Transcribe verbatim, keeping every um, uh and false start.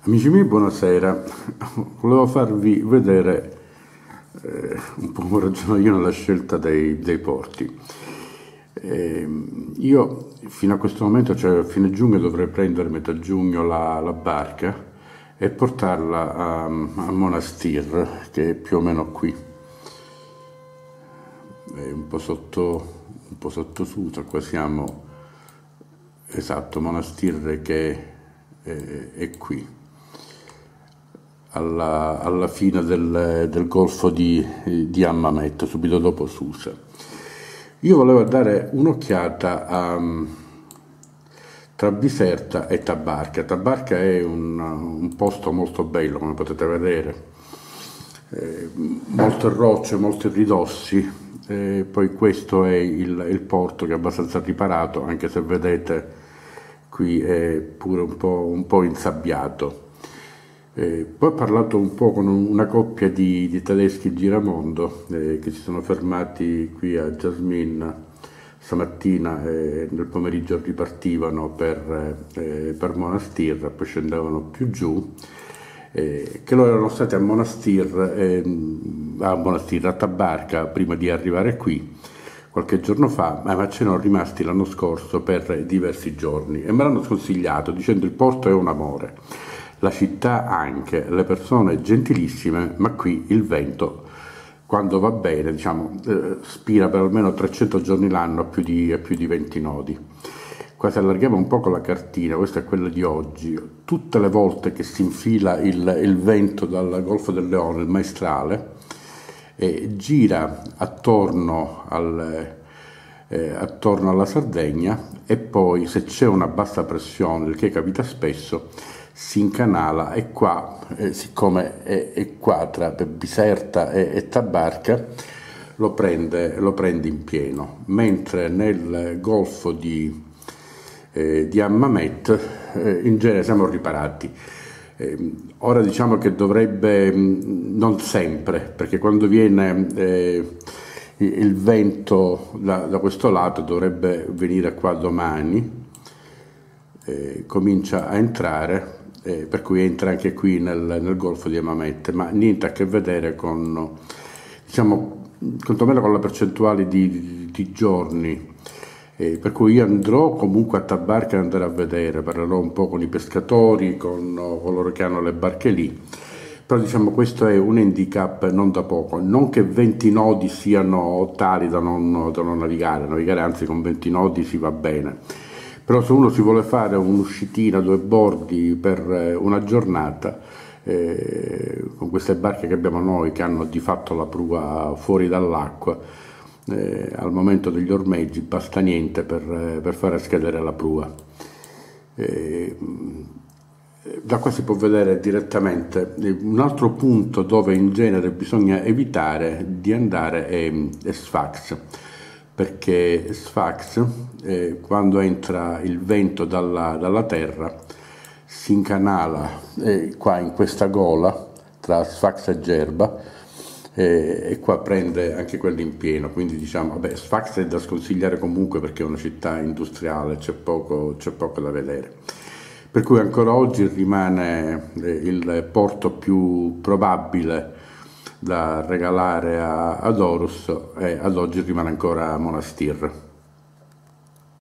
Amici miei, buonasera. Volevo farvi vedere eh, un po' come ragiono io nella scelta dei, dei porti. Eh, io fino a questo momento, cioè a fine giugno, dovrei prendere metà giugno la, la barca e portarla a, a Monastir, che è più o meno qui, è un po' sotto, un po' sotto Susa. Qua siamo, esatto, Monastir che è, è qui. Alla, alla fine del, del golfo di, di Hammamet, subito dopo Susa. Io volevo dare un'occhiata a, tra Biserta e Tabarca. Tabarca è un, un posto molto bello, come potete vedere, eh, molte rocce, molti ridossi, eh, poi questo è il, il porto che è abbastanza riparato, anche se vedete qui è pure un po', un po' insabbiato. Eh, poi ho parlato un po' con una coppia di, di tedeschi giramondo eh, che si sono fermati qui a Jasmine stamattina e nel pomeriggio ripartivano per, eh, per Monastir, poi scendevano più giù, eh, che loro erano stati a Monastir, eh, a Monastir, a Tabarca prima di arrivare qui qualche giorno fa, ma c'erano rimasti l'anno scorso per diversi giorni e me l'hanno sconsigliato dicendo il porto è un amore. La città anche, le persone gentilissime, ma qui il vento, quando va bene, diciamo, eh, spira per almeno trecento giorni l'anno a più di, a più di venti nodi. Qua se allarghiamo un po' con la cartina, questa è quella di oggi, tutte le volte che si infila il, il vento dal Golfo del Leone, il maestrale, eh, gira attorno al... Eh, attorno alla Sardegna e poi se c'è una bassa pressione, il che capita spesso, si incanala e qua, eh, siccome è, è qua tra Biserta e, e Tabarca, lo prende, lo prende in pieno, mentre nel golfo di, eh, di Hammamet eh, in genere siamo riparati. Eh, ora diciamo che dovrebbe, mh, non sempre, perché quando viene eh, il vento da, da questo lato dovrebbe venire qua domani, eh, comincia a entrare, eh, per cui entra anche qui nel, nel golfo di Hammamet, ma niente a che vedere con, diciamo, quantomeno con la percentuale di, di, di giorni, eh, per cui io andrò comunque a Tabarca ad andare a vedere, parlerò un po' con i pescatori, con coloro che hanno le barche lì. Però diciamo questo è un handicap non da poco, non che venti nodi siano tali da non, da non navigare, navigare anzi con venti nodi si va bene, però se uno si vuole fare un'uscitina, due bordi per una giornata, eh, con queste barche che abbiamo noi che hanno di fatto la prua fuori dall'acqua, eh, al momento degli ormeggi basta niente per, per fare scadere la prua. Eh, Da qua si può vedere direttamente un altro punto dove in genere bisogna evitare di andare è, è Sfax, perché Sfax, eh, quando entra il vento dalla, dalla terra, si incanala eh, qua in questa gola tra Sfax e Gerba, eh, e qua prende anche quello in pieno, quindi diciamo, vabbè, Sfax è da sconsigliare comunque perché è una città industriale, c'è poco, c'è poco da vedere. Per cui ancora oggi rimane il porto più probabile da regalare a, ad Horus e ad oggi rimane ancora Monastir.